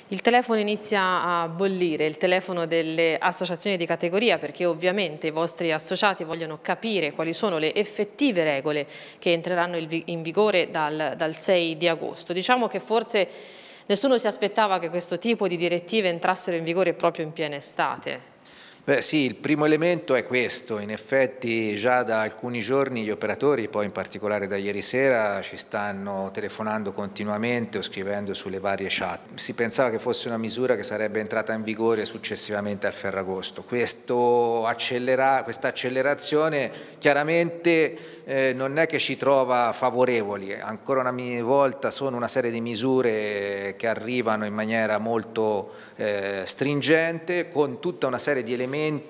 Il telefono inizia a bollire, il telefono delle associazioni di categoria, perché ovviamente i vostri associati vogliono capire quali sono le effettive regole che entreranno in vigore dal 6 di agosto. Diciamo che forse nessuno si aspettava che questo tipo di direttive entrassero in vigore proprio in piena estate. Beh sì, il primo elemento è questo, in effetti già da alcuni giorni gli operatori, poi in particolare da ieri sera, ci stanno telefonando continuamente o scrivendo sulle varie chat. Si pensava che fosse una misura che sarebbe entrata in vigore successivamente al Ferragosto. Questa accelerazione chiaramente non è che ci trova favorevoli, ancora una volta sono una serie di misure che arrivano in maniera molto stringente, con tutta una serie di elementi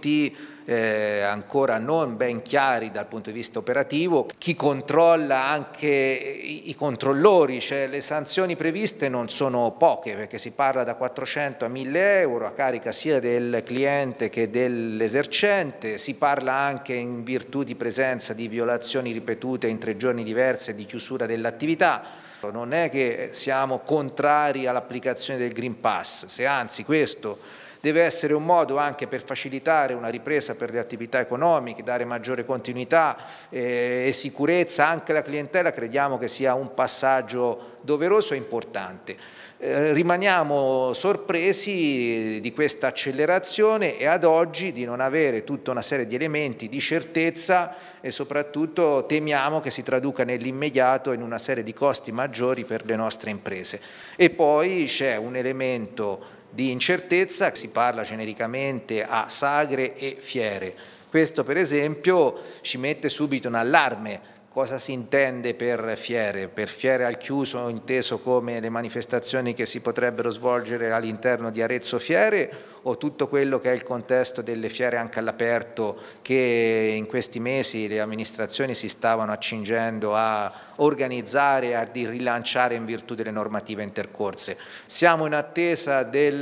ancora non ben chiari dal punto di vista operativo. Chi controlla anche i controllori, cioè le sanzioni previste non sono poche, perché si parla da 400 a 1000 euro a carica sia del cliente che dell'esercente, si parla anche in virtù di presenza di violazioni ripetute in 3 giorni diversi e di chiusura dell'attività. Non è che siamo contrari all'applicazione del Green Pass, se anzi questo deve essere un modo anche per facilitare una ripresa per le attività economiche, dare maggiore continuità e sicurezza anche alla clientela. Crediamo che sia un passaggio doveroso e importante. Rimaniamo sorpresi di questa accelerazione e ad oggi di non avere tutta una serie di elementi di certezza e soprattutto temiamo che si traduca nell'immediato in una serie di costi maggiori per le nostre imprese. E poi c'è un elemento di incertezza, si parla genericamente a sagre e fiere. Questo per esempio ci mette subito un allarme. Cosa si intende per fiere? Per fiere al chiuso inteso come le manifestazioni che si potrebbero svolgere all'interno di Arezzo Fiere o tutto quello che è il contesto delle fiere anche all'aperto che in questi mesi le amministrazioni si stavano accingendo a organizzare e a rilanciare in virtù delle normative intercorse. Siamo in attesa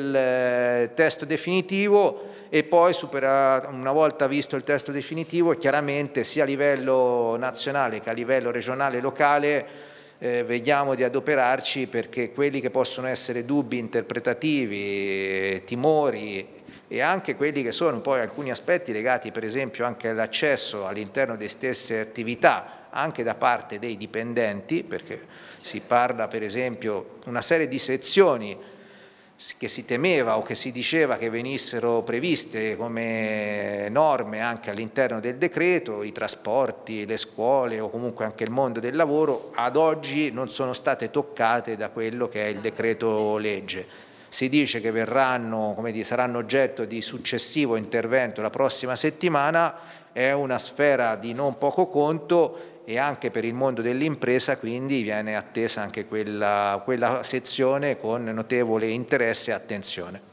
del testo definitivo e poi una volta visto il testo definitivo chiaramente sia a livello nazionale che a livello regionale e locale vediamo di adoperarci perché quelli che possono essere dubbi interpretativi, timori e anche quelli che sono poi alcuni aspetti legati per esempio anche all'accesso all'interno delle stesse attività anche da parte dei dipendenti, perché si parla per esempio una serie di sezioni che si temeva o che si diceva che venissero previste come norme anche all'interno del decreto, i trasporti, le scuole o comunque anche il mondo del lavoro, ad oggi non sono state toccate da quello che è il decreto legge. Si dice che verranno, saranno oggetto di successivo intervento la prossima settimana, è una sfera di non poco conto e anche per il mondo dell'impresa quindi viene attesa anche quella sezione con notevole interesse e attenzione.